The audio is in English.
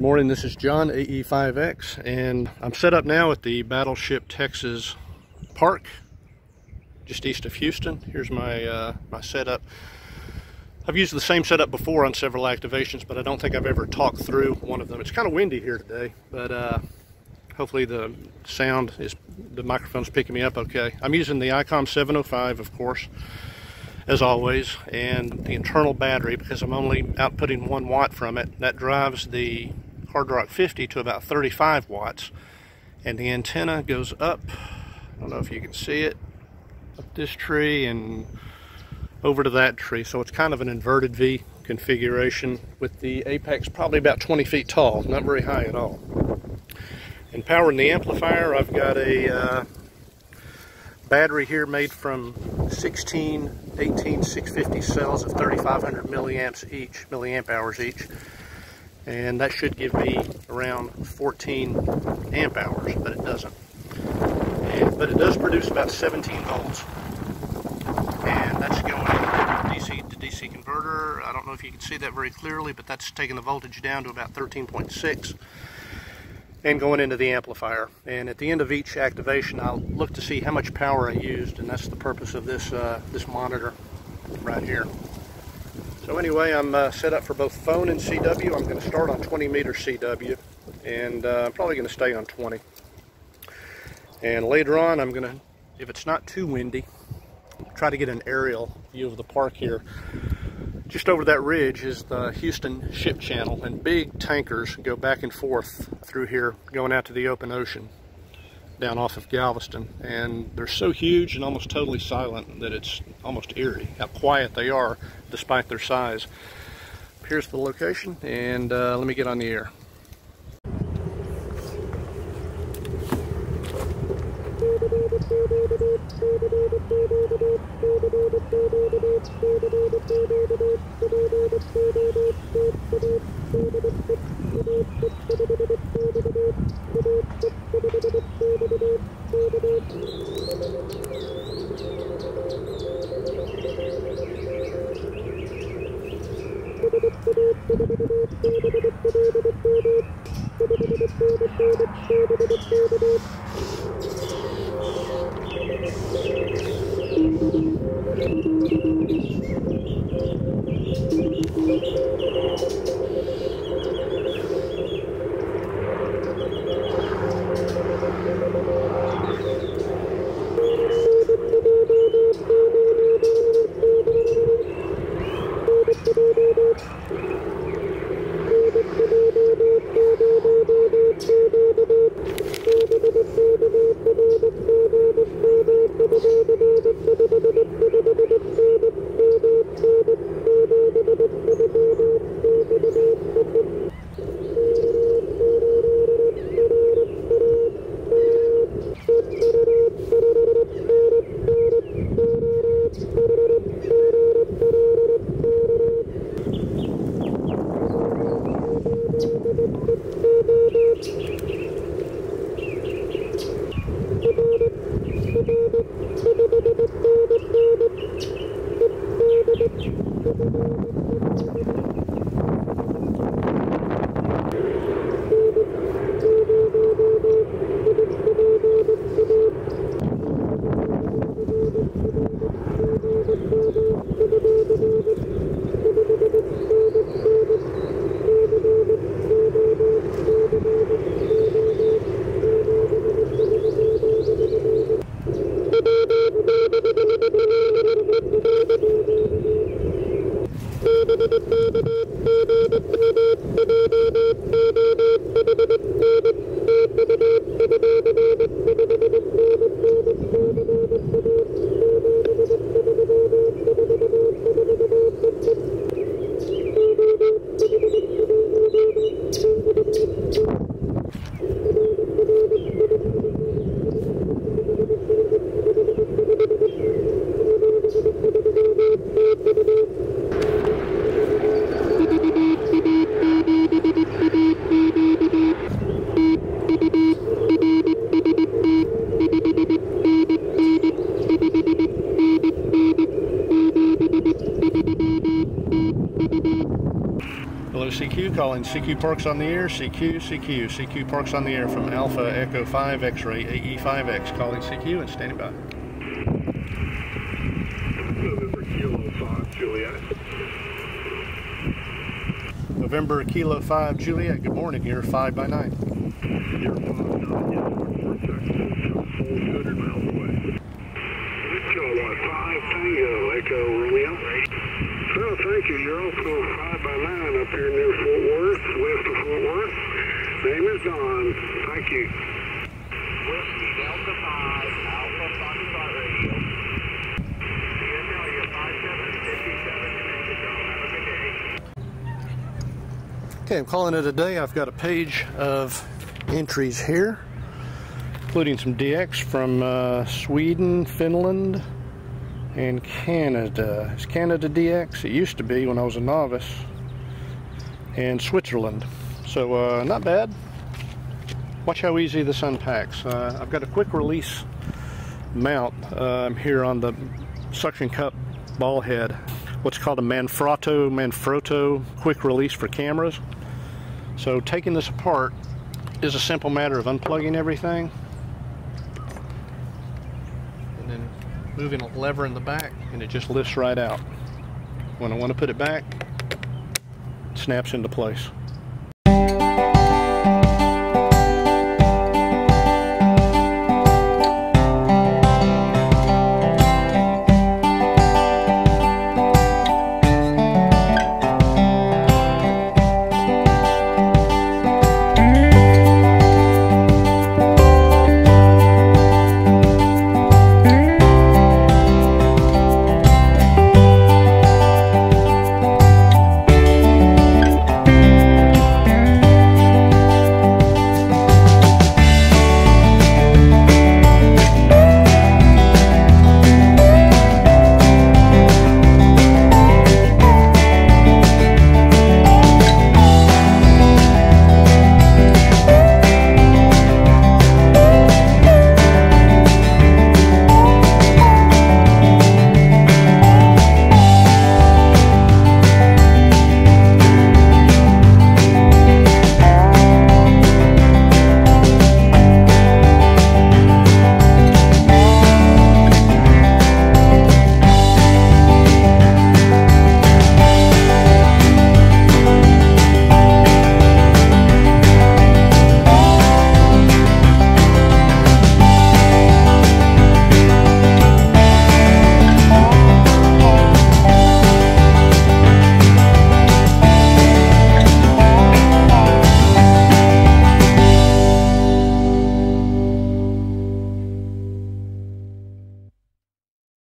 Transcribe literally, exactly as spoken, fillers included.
Good morning, this is John, A E five X, and I'm set up now at the Battleship, Texas park, just east of Houston. Here's my, uh, my setup. I've used the same setup before on several activations, but I don't think I've ever talked through one of them. It's kind of windy here today, but uh, hopefully the sound is, the microphone's picking me up okay. I'm using the I COM seven oh five, of course, as always, and the internal battery, because I'm only outputting one watt from it. That drives the Hard Rock fifty to about thirty-five watts, and the antenna goes up, I don't know if you can see it, up this tree and over to that tree. So it's kind of an inverted V configuration with the apex probably about twenty feet tall, not very high at all. And powering the amplifier, I've got a uh, battery here made from sixteen, eighteen, six fifty cells of thirty-five hundred milliamps each, milliamp hours each. And that should give me around fourteen amp hours, but it doesn't. And, but it does produce about seventeen volts. And that's going to D C to D C converter. I don't know if you can see that very clearly, but that's taking the voltage down to about thirteen point six. And going into the amplifier. And at the end of each activation, I'll look to see how much power I used, and that's the purpose of this uh, this monitor right here. So anyway, I'm uh, set up for both phone and C W. I'm going to start on twenty meter C W, and uh, I'm probably going to stay on twenty. And later on, I'm going to, if it's not too windy, try to get an aerial view of the park here. Just over that ridge is the Houston Ship Channel, and big tankers go back and forth through here, going out to the open ocean down off of Galveston. And they're so huge and almost totally silent that it's almost eerie how quiet they are despite their size. Here's the location, and uh, let me get on the air. calling C Q Parks on the air. C Q, C Q, C Q Parks on the air from Alpha Echo five X-ray A E five X. Calling C Q and standing by. November Kilo five Juliet. November Kilo five Juliet. Good morning here, five by nine. You're five nine, yes, Fort Texas, four hundred miles away. Kilo five Tango, Echo Romeo. Well, thank you. You're also five by nine up here near Fort Worth, west of Fort Worth. Name is Don. Thank you. Whiskey Delta five, Alpha Foxtrot Radio. You're five seven fifty-seven, New Mexico. Have a good day. Okay, I'm calling it a day. I've got a page of entries here, including some D X from uh, Sweden, Finland, and Canada. It's Canada D X. It used to be when I was a novice. And Switzerland. So uh, not bad. Watch how easy this unpacks. Uh, I've got a quick release mount um, here on the suction cup ball head. What's called a Manfrotto, Manfrotto quick release for cameras. So taking this apart is a simple matter of unplugging everything and then moving a lever in the back, and it just lifts right out. When I want to put it back, it snaps into place.